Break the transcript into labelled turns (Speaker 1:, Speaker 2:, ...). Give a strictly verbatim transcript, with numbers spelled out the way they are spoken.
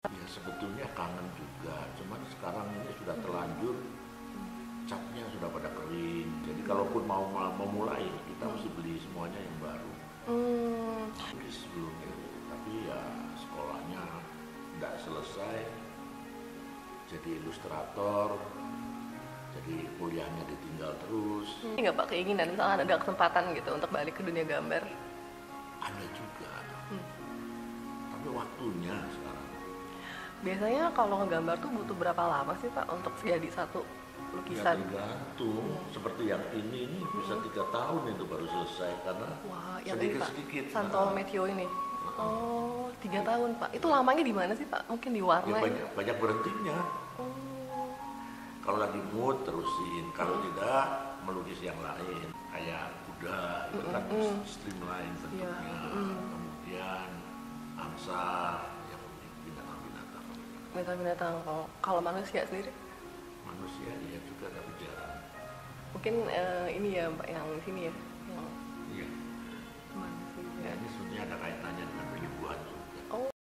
Speaker 1: Ya sebetulnya kangen juga, cuman sekarang ini sudah terlanjur, catnya sudah pada kering. Jadi kalaupun mau mau memulai, kita mesti beli semuanya yang baru.
Speaker 2: Hmm.
Speaker 1: Jadi sebelumnya, tapi ya sekolahnya tidak selesai, jadi ilustrator, jadi kuliahnya ditinggal terus.
Speaker 2: Ini nggak Pak keinginan misalkan ada kesempatan gitu untuk balik ke dunia gambar?
Speaker 1: Ada juga, tapi waktunya sekarang.
Speaker 2: Biasanya kalau ngegambar tuh butuh berapa lama sih Pak untuk jadi satu
Speaker 1: Ya
Speaker 2: lukisan?
Speaker 1: tergantung, seperti yang ini ini bisa tiga tahun itu baru selesai karena
Speaker 2: Wah, yang ini Pak,
Speaker 1: sedikit-sedikit.
Speaker 2: Santo
Speaker 1: Nah,
Speaker 2: Meteo ini. Oh, tiga tahun Pak. Itu lamanya di mana sih Pak? Mungkin di
Speaker 1: ya
Speaker 2: warna.
Speaker 1: banyak, banyak berhentinya.
Speaker 2: Oh.
Speaker 1: Kalau lagi mood terusin, kalau tidak melukis yang lain kayak kuda itu kan streamline
Speaker 2: Iya.
Speaker 1: bentuknya, kemudian angsa yang binatang-binatang.
Speaker 2: Binatang-binatang. Oh, kalau manusia sendiri?
Speaker 1: Manusia iya juga tapi jarang.
Speaker 2: Mungkin eh, ini ya Mbak yang di sini ya, yang